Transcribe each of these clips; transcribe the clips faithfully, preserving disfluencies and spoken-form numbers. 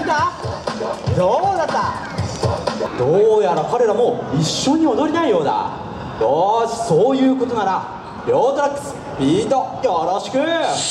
来た？どうだった？どうやら彼らも一緒に踊りたいようだ。よし、そういうことなら両トラックスビートよろしく。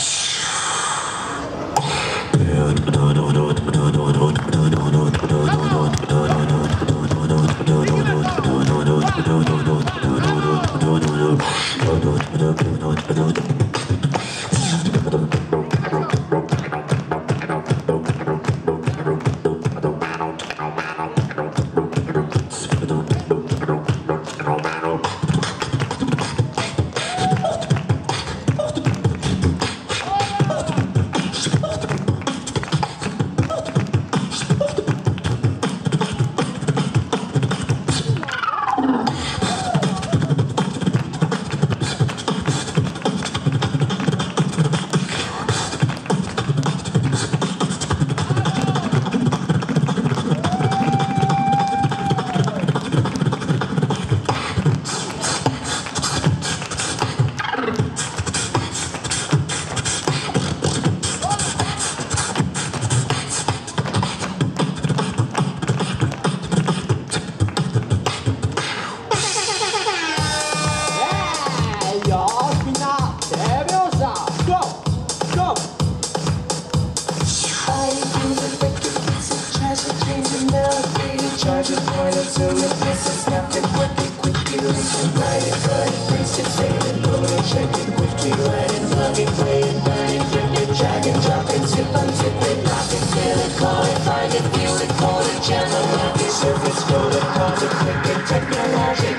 Charge it, point it to it, miss it, snap it, work it, quickly, listen, write it, cut it, brace it, save it, load it, check it, quickly, write it, plug it, play it, burn it, rip it, drag it, drop it, zip, unzip it, lock it, fill it, call it, find it, feel it, call it, jam it, lock it, surface, scroll it, pause it, click it, technologic.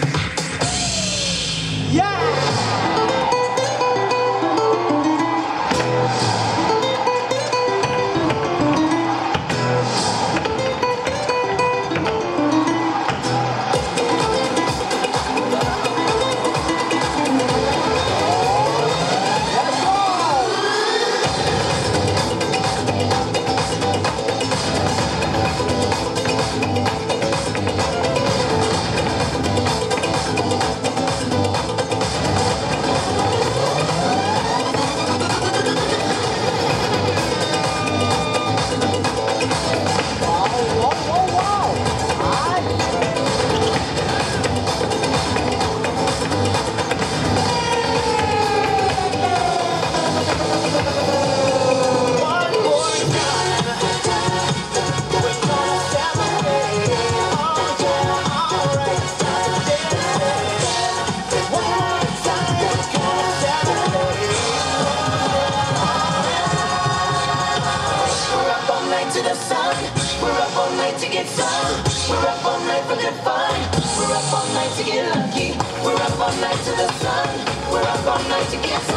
Yeah! To the sun, we're up all night to get some. We're up all night for good fun. We're up all night to get lucky. We're up all night to the sun. We're up all night to get some.